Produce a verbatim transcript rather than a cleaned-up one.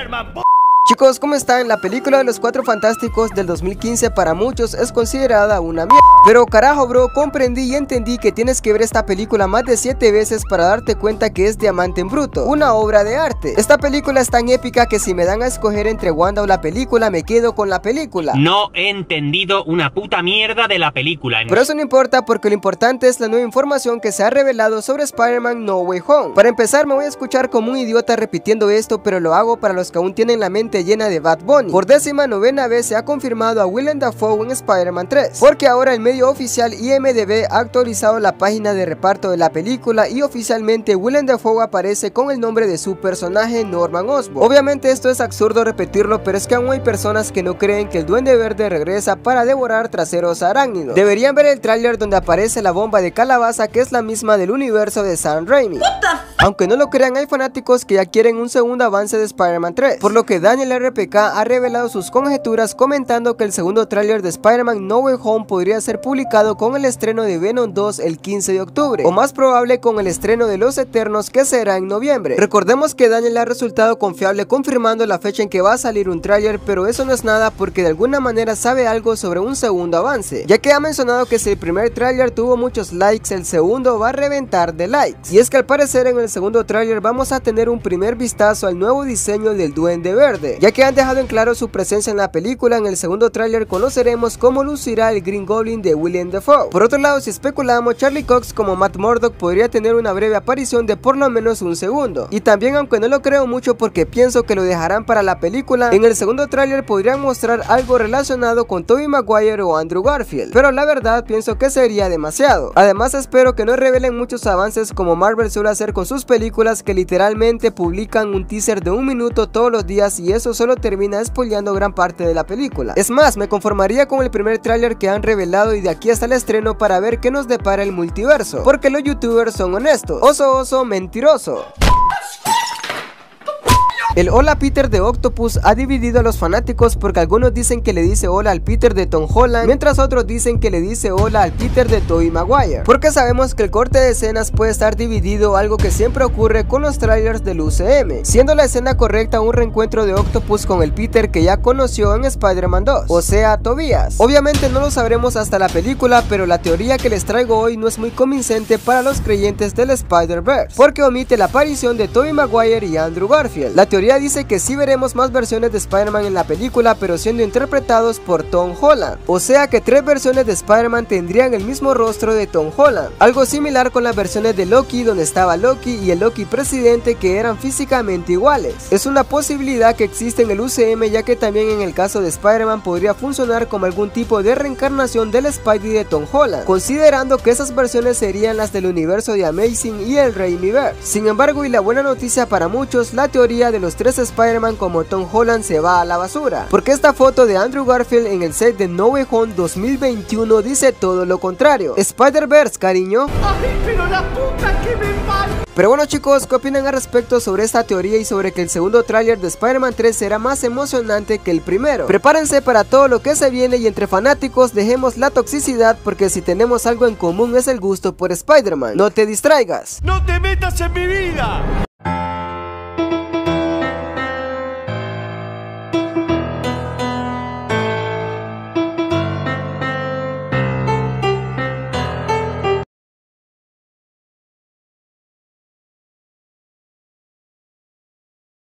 Spider-Man. Chicos, ¿cómo están? La película de los Cuatro Fantásticos del dos mil quince para muchos es considerada una mierda. Pero carajo bro, comprendí y entendí que tienes que ver esta película más de siete veces para darte cuenta que es diamante en bruto, una obra de arte. Esta película es tan épica que si me dan a escoger entre Wanda o la película, me quedo con la película. No he entendido una puta mierda de la película. Pero eso no importa, porque lo importante es la nueva información que se ha revelado sobre Spider-Man No Way Home. Para empezar, me voy a escuchar como un idiota repitiendo esto, pero lo hago para los que aún tienen la mente llena de Bad Bunny. Por décima novena vez se ha confirmado a Willem Dafoe en Spider-Man tres, porque ahora el medio oficial I M D B ha actualizado la página de reparto de la película y oficialmente Willem Dafoe aparece con el nombre de su personaje Norman Osborn. Obviamente esto es absurdo repetirlo, pero es que aún hay personas que no creen que el Duende Verde regresa para devorar traseros arácnidos. Deberían ver el tráiler donde aparece la bomba de calabaza, que es la misma del universo de Sam Raimi. Aunque no lo crean, hay fanáticos que ya quieren un segundo avance de Spider-Man tres, por lo que Daniel R P K ha revelado sus conjeturas comentando que el segundo tráiler de Spider-Man No Way Home podría ser publicado con el estreno de Venom dos el quince de octubre, o más probable con el estreno de Los Eternos, que será en noviembre. Recordemos que Daniel ha resultado confiable confirmando la fecha en que va a salir un tráiler, pero eso no es nada porque de alguna manera sabe algo sobre un segundo avance, ya que ha mencionado que si el primer tráiler tuvo muchos likes, el segundo va a reventar de likes. Y es que al parecer en el segundo tráiler vamos a tener un primer vistazo al nuevo diseño del Duende Verde, ya que han dejado en claro su presencia en la película. En el segundo tráiler conoceremos cómo lucirá el Green Goblin de Willem Dafoe. Por otro lado, si especulamos, Charlie Cox como Matt Murdock podría tener una breve aparición de por lo menos un segundo. Y también, aunque no lo creo mucho porque pienso que lo dejarán para la película, en el segundo tráiler podrían mostrar algo relacionado con Tobey Maguire o Andrew Garfield, pero la verdad pienso que sería demasiado. Además, espero que no revelen muchos avances como Marvel suele hacer con sus películas, que literalmente publican un teaser de un minuto todos los días y eso solo termina spoileando gran parte de la película. Es más, me conformaría con el primer tráiler que han revelado y de aquí hasta el estreno para ver qué nos depara el multiverso, porque los youtubers son honestos. Oso oso mentiroso. El Hola Peter de Octopus ha dividido a los fanáticos, porque algunos dicen que le dice hola al Peter de Tom Holland, mientras otros dicen que le dice hola al Peter de Tobey Maguire, porque sabemos que el corte de escenas puede estar dividido, algo que siempre ocurre con los trailers del U C M, siendo la escena correcta un reencuentro de Octopus con el Peter que ya conoció en Spider-Man dos, o sea, Tobias. Obviamente no lo sabremos hasta la película, pero la teoría que les traigo hoy no es muy convincente para los creyentes del Spider-Verse, porque omite la aparición de Tobey Maguire y Andrew Garfield. La teoría dice que sí veremos más versiones de Spider-Man en la película, pero siendo interpretados por Tom Holland, o sea que tres versiones de Spider-Man tendrían el mismo rostro de Tom Holland, algo similar con las versiones de Loki, donde estaba Loki y el Loki presidente, que eran físicamente iguales. Es una posibilidad que existe en el U C M, ya que también en el caso de Spider-Man podría funcionar como algún tipo de reencarnación del Spidey de Tom Holland, considerando que esas versiones serían las del universo de Amazing y el Raimiverse. Sin embargo, y la buena noticia para muchos, la teoría de los tres Spider-Man como Tom Holland se va a la basura, porque esta foto de Andrew Garfield en el set de No Way Home dos mil veintiuno dice todo lo contrario. Spider-Verse, cariño. ¡Ay, pero la puta que me parió! Pero bueno chicos, ¿qué opinan al respecto sobre esta teoría y sobre que el segundo tráiler de Spider-Man tres será más emocionante que el primero? Prepárense para todo lo que se viene, y entre fanáticos dejemos la toxicidad, porque si tenemos algo en común es el gusto por Spider-Man. No te distraigas. ¡No te metas en mi vida!